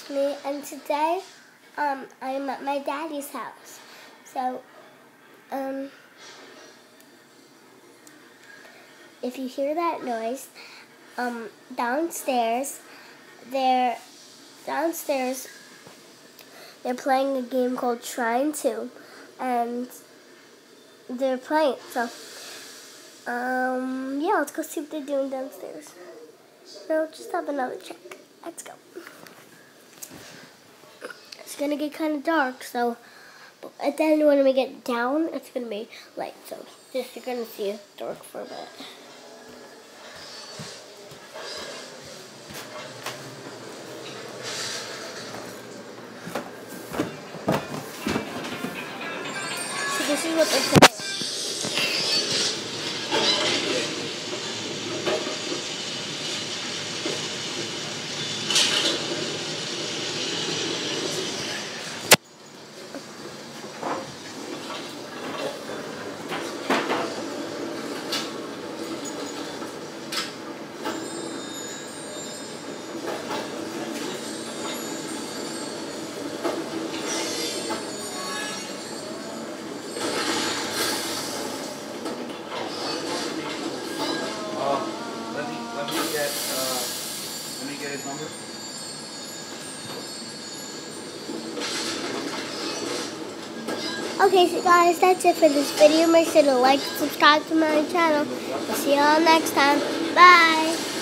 it's me, and today I'm at my daddy's house. So if you hear that noise, downstairs they're playing a game called Shrine 2, and they're playing it. So yeah, let's go see what they're doing downstairs. No, just have another check. Let's go. It's gonna get kind of dark, so but then when we get down, it's gonna be light. So just you're gonna see it dark for a bit. So this is what they're playing. Let me get his number. Okay, so guys, that's it for this video. Make sure to like and subscribe to my channel. We'll see you all next time. Bye.